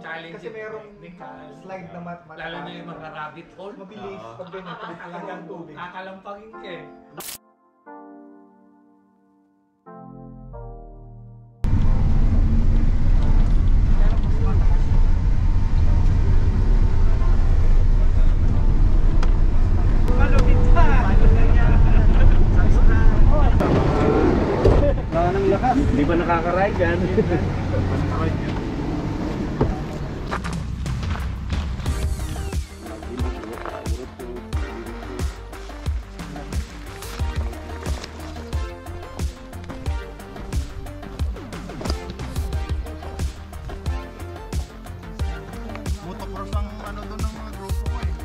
challenge. Kasi merong slide na lalo na yung mga rabbit hole. Mabilis pag ganyan, talagang tubig. Kakalampagin ka eh. Hindi ba nakaka-ride yan? Motocross ang ano doon ng mga grupo ko eh.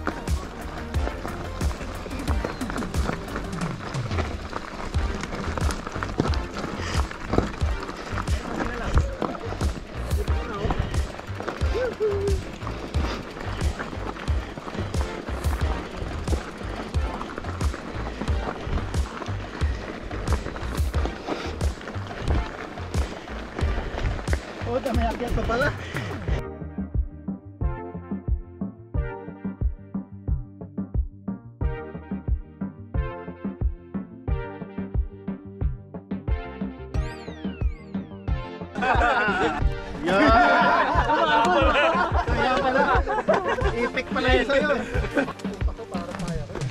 Oh, may akyat pa pala. Kaya pala. Ipik pala yun sa'yo. Ako para kaya ko.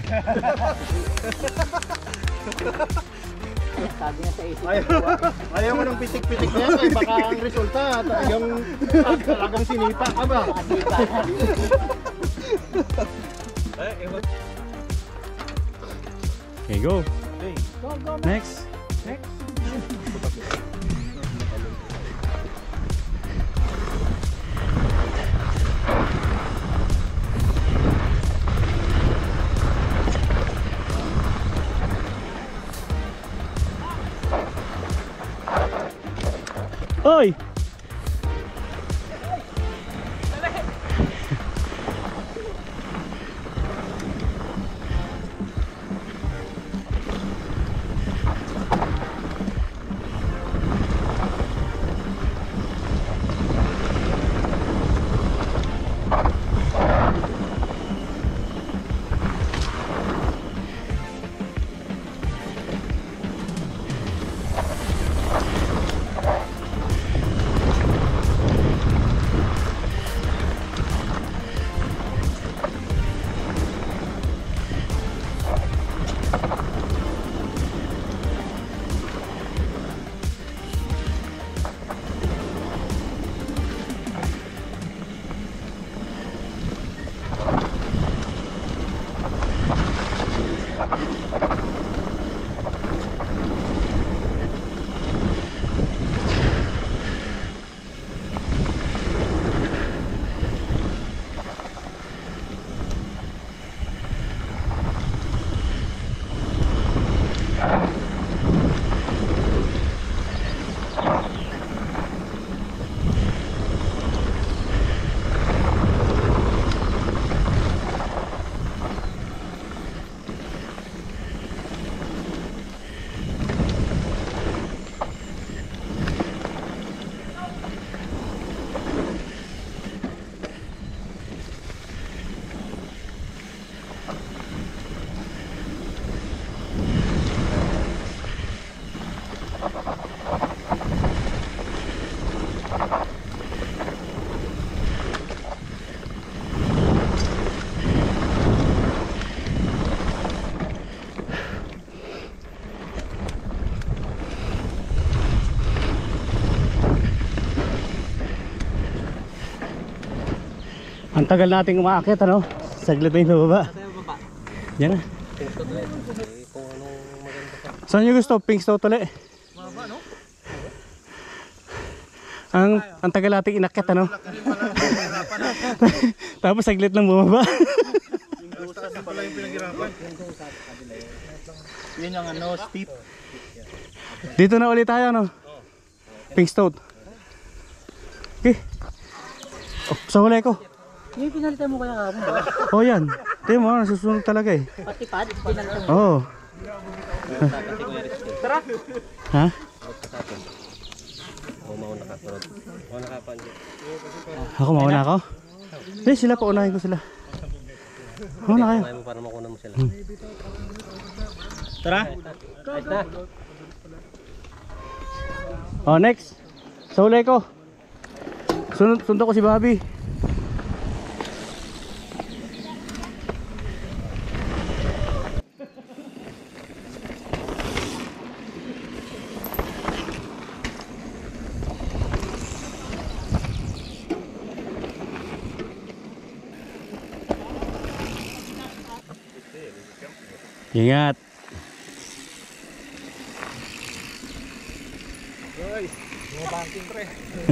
Sabi na sa isip. Ayaw mo ng pitik-pitik na yan. Baka ang resulta yung talagang sinipa ka ba? Okay, go. Go, go. Next. Oy! Ang tagal nating umaakit, ano? Saglit na yung baba. Yan na. Saan nyo gusto? Pink stout ulit? Maba, no? Ang tagal nating inakit, ano? Tapos saglit lang bumaba. Yung gusto pala yung pinaghirapan. Yun yung ano, steep. Dito na ulit tayo, no? Pink stout. Okay. Oh, sa huli ko. Yung pinalitan mo kaya kamo ba? Oh, yan. Tingnan mo, nasusunod talaga eh. Pati pad, pinalitan mo. Oo. Ha? mauna ka. Mauna ka pa. Ako mauna ako? Eh, sila pa unahin ko sila. Mauna kayo. Unahin mo para makuha mo sila. Tara. Ayos na. Oh, next. Sa huli ko. Sundo ko si Bobby. Ingat. Guys, mga banking pre.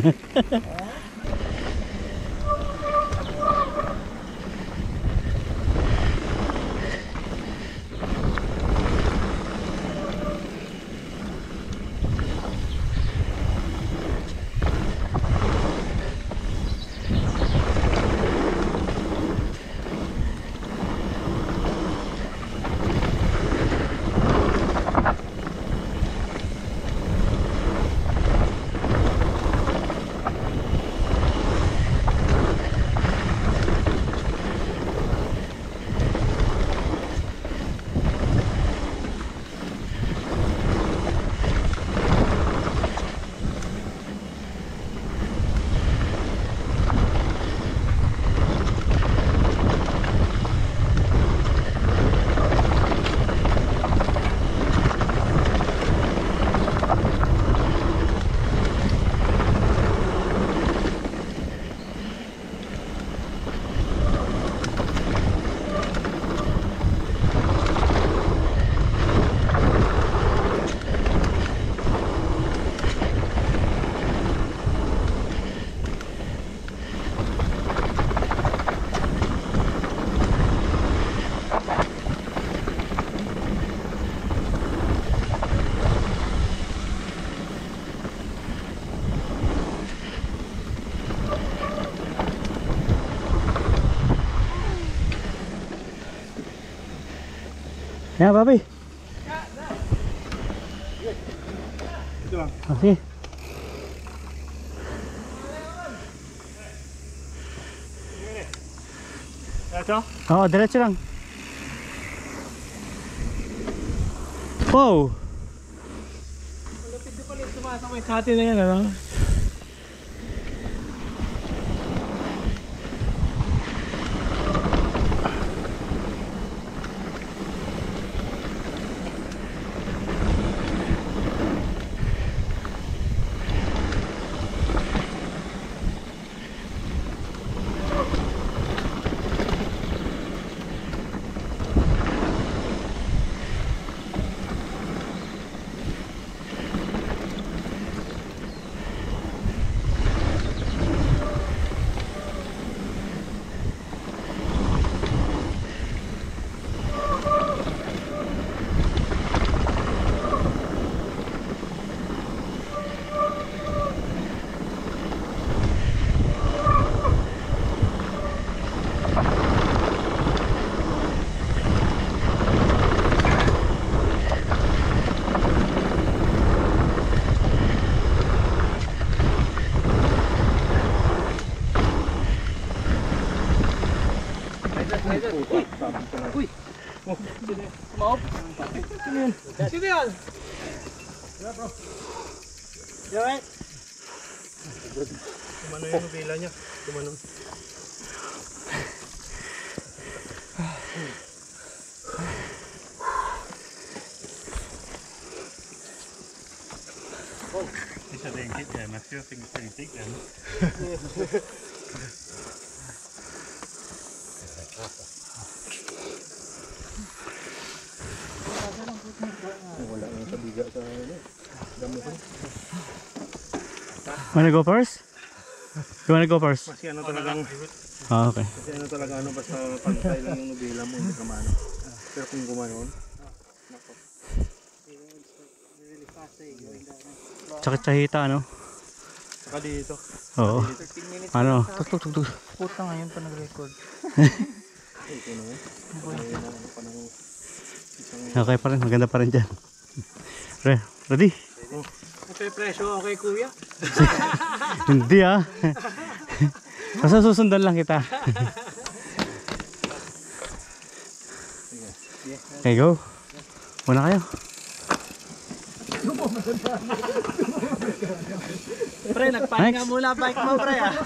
Yan, Bobby. Ito lang. Okay. Ito? Oo, diretso lang. Wow! Malapit na pala yung sumasakay sa atin na yan, ano? Sino yan? Yan. Kumano yung nubila niya? Kumano? Isa din kit yan, mas yung ting-ting yan. Wala nang sabiga sa damo ko. Wanna go first? You wanna go first? Kasi ano talagang, Ah, okay. kasi ano talaga ano, basta pantay lang yung nubila mo, hindi ka maano. Pero kung gumanon, nako. Tsaka tsahita, ano? Saka dito. Oo. Ano? Tuk. Puta ngayon pa nag-record. Ito na yun. Ano pa ng isang Okay pa rin, maganda pa rin dyan. Ready? Nagpe-presyo okay kuya. Hindi ah. Basta susundan lang kita. Okay, go. Muna kayo. Pre, nagpahinga muna bike mo pre ah.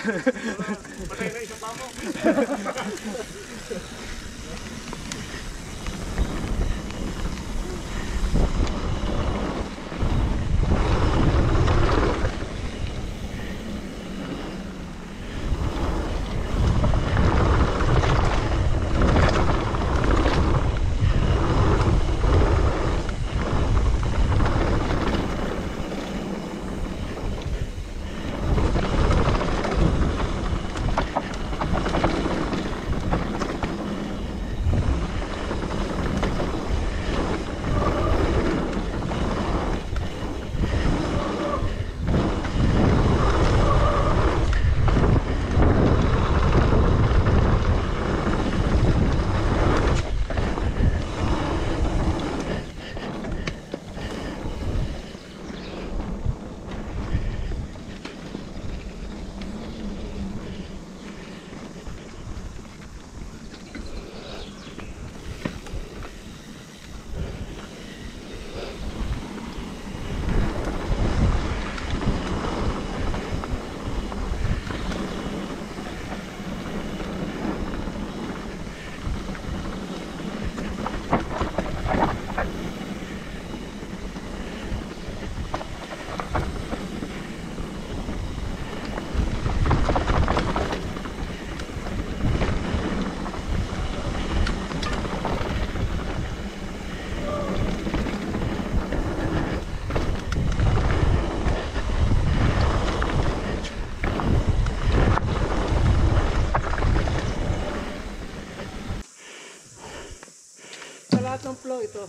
Lahat ng flow ito.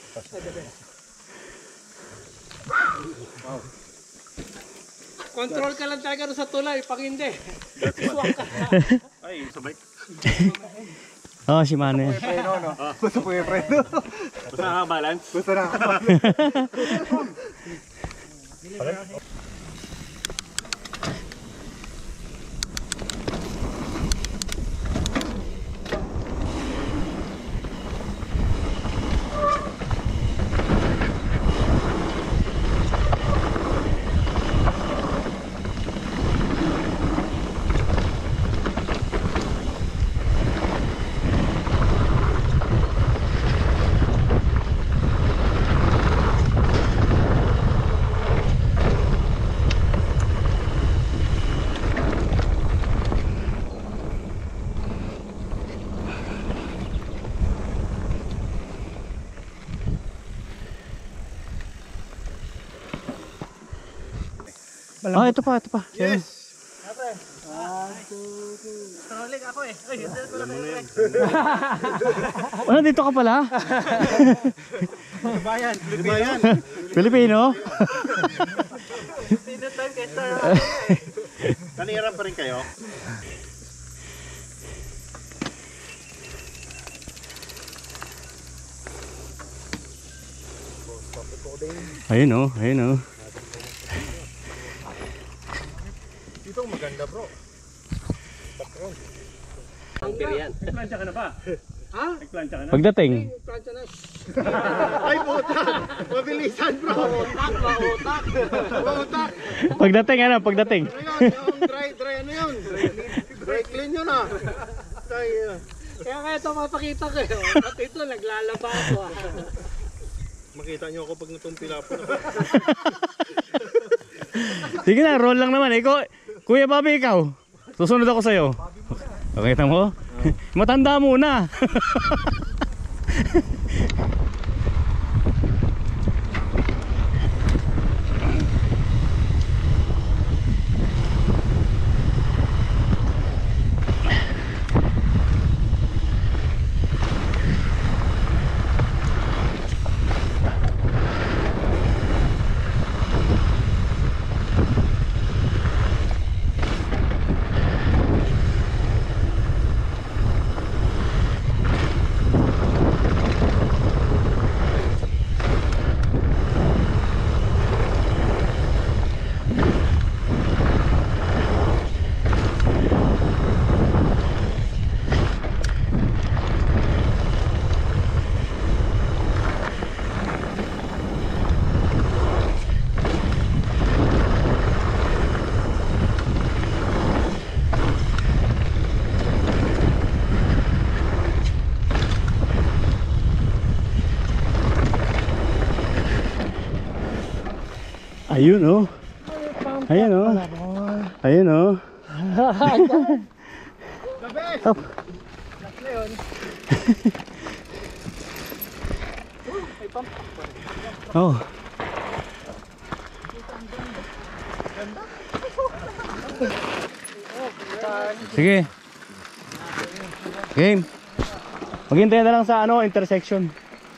Wow. Control ka lang talaga sa tulay, pag hindi. Ay, sabay. Oh, si Mano yan. Basta po yung preno. Basta nakabalance. Basta na. Oh, ito pa, ito pa. Yes! Trolling ako eh. Ay, hindi ko lang Ano, dito ka pala? Libayan! Libayan! Pilipino? Sino time kay Star? Nanira pa rin kayo? Ayun oh, ayun oh. Dito maganda bro. Ang pirian. Nagplansya ka na ba? Ha? Nagplansya ka na? Pagdating. Plancha na. Ay puta! Mabilisan bro! Mautak. Pagdating ano, pagdating. Ano yun? Yung dry ano yun? Dry clean yun ah. Kaya kaya ito mapakita ko eh. At ito, naglalaba ako ah. Makita nyo ako pag natumpila po. Sige na, roll lang naman. Kuya Bobby, ikaw. Susunod ako sa'yo. Pakita mo? Matanda muna. Ayun oh. Ayan oh. Ayun oh. Stop. Oh. Sige. Game. Maghintay na lang sa ano, intersection.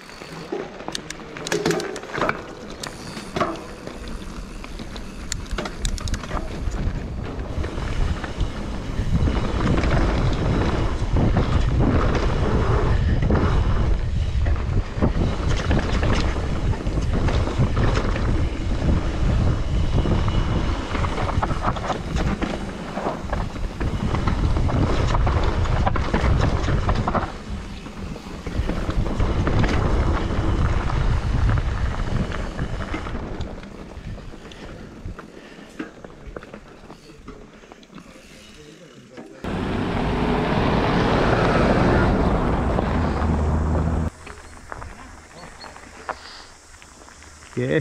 Okay.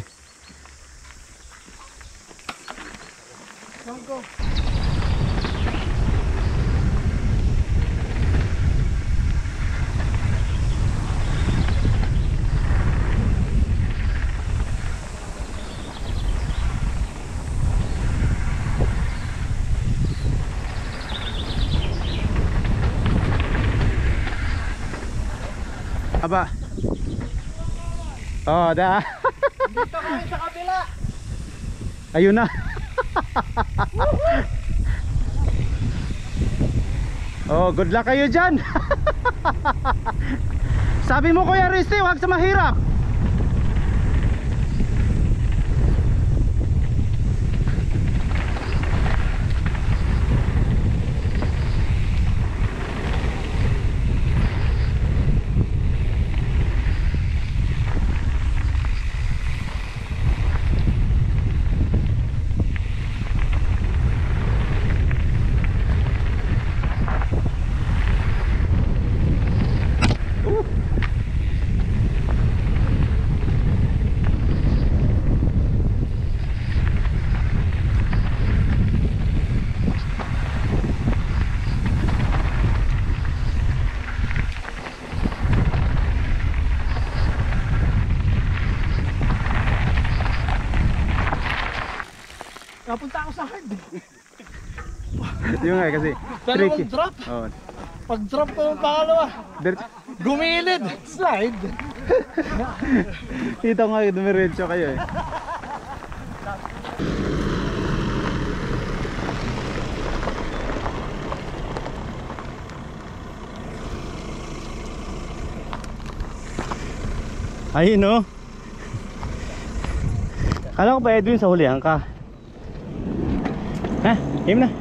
Go. Aba. Oh, da. Dito kami sa kabila. Ayun na. Oh, good luck kayo dyan. Sabi mo Kuya Risty, huwag sa mahirap. Napunta ako sa hard. Yung nga kasi Dalawang drop. Oh. Pag drop ko ng pangalawa, gumilid. Slide. Kita nga dumiretso kayo eh. Ayun no. Kala ko pa Edwin sa hulihan ka. Ha? Game na.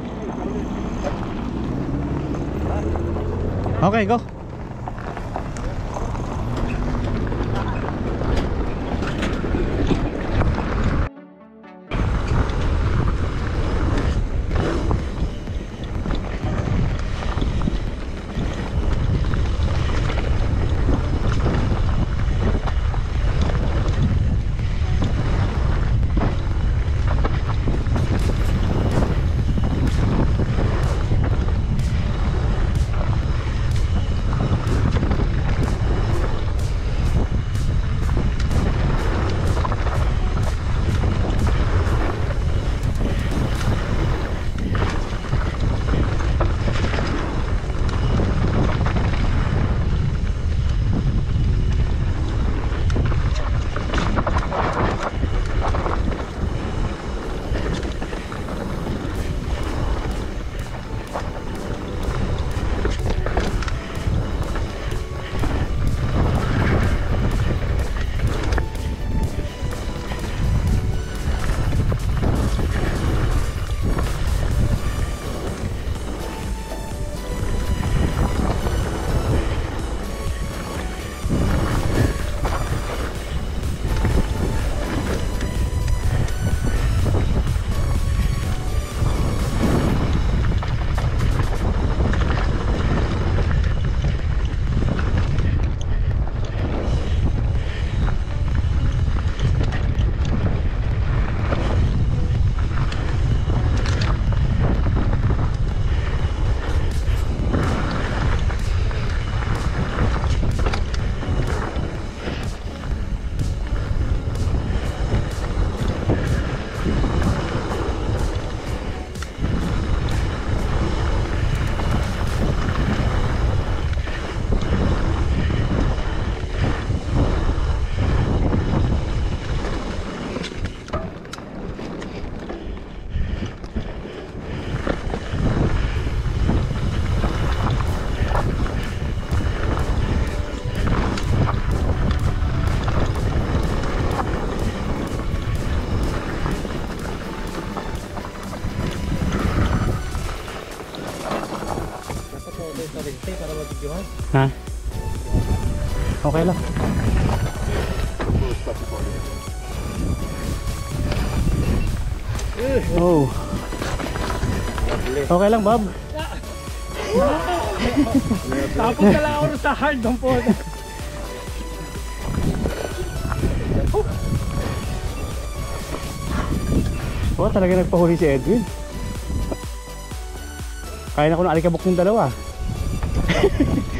Okay, go. para mag-videohan. Ha? Okay lang. Oh. Okay lang, Bob. Tapos na lang ako sa hard ng po. Oh, talaga nagpahuli si Edwin. Kaya na ko ng alikabok ng dalawa.